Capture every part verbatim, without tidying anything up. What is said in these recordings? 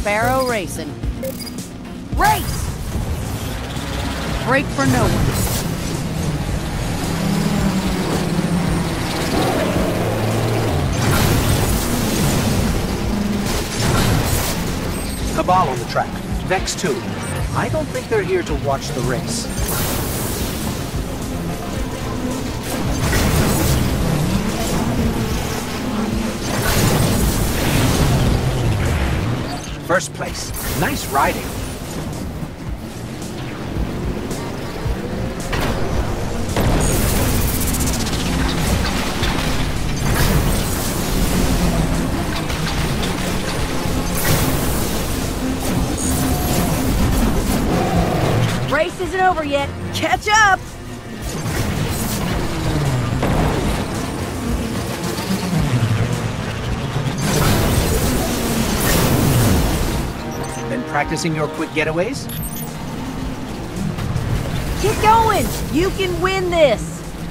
Sparrow racing. Race! Break for no one. Cabal on the track. Vex too. I don't think they're here to watch the race. First place. Nice riding. Race isn't over yet. Catch up! Been practicing your quick getaways? Keep going! You can win this!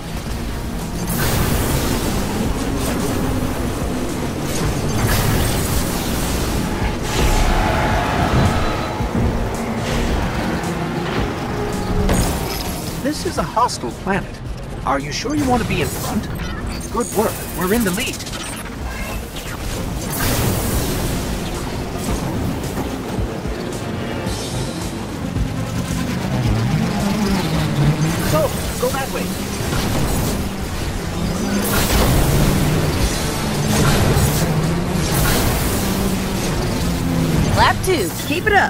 This is a hostile planet. Are you sure you want to be in front? Good work. We're in the lead. Go! Go that way. Lap two. Keep it up.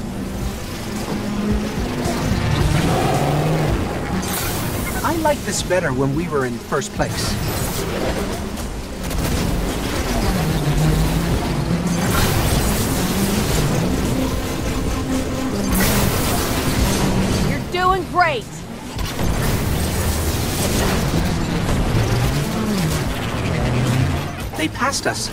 I liked this better when we were in first place. You're doing great! They passed us.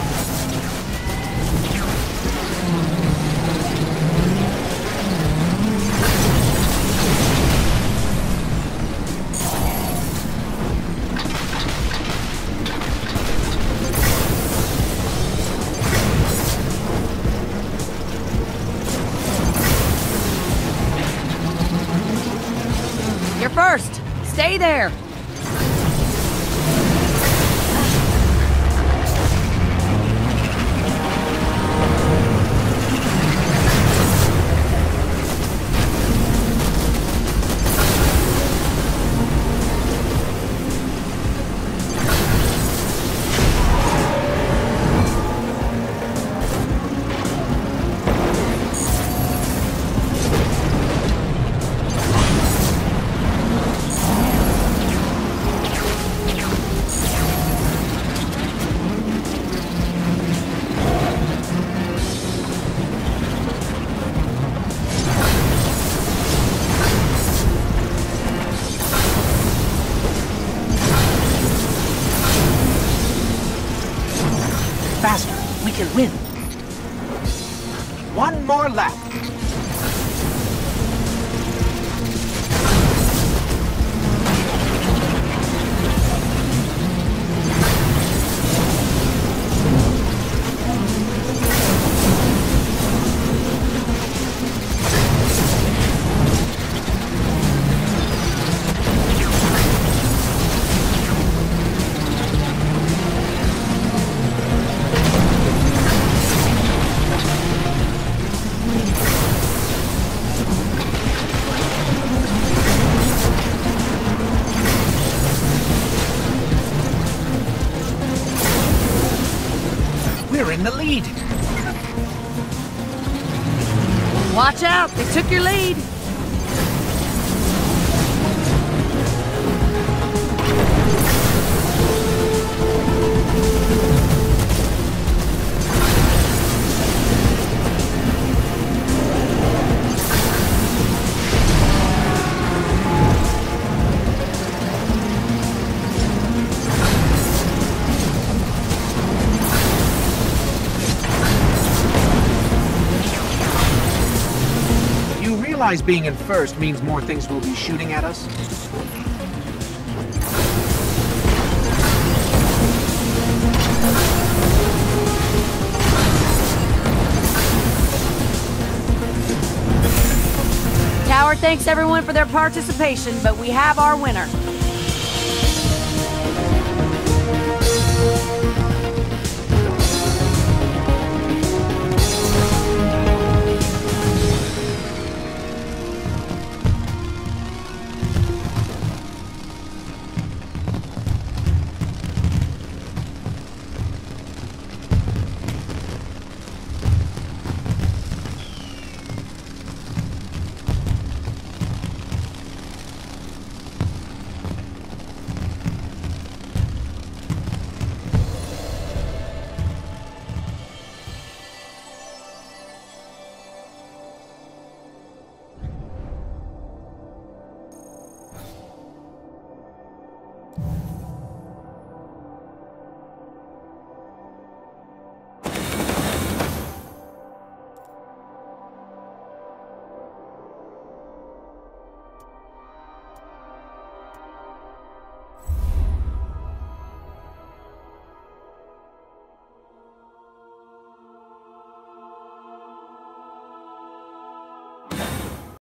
You're first. Stay there. Faster. We can win. One more lap. We're in the lead. Watch out! They took your lead. Realize being in first means more things will be shooting at us? thanks everyone for their participation, but we have our winner.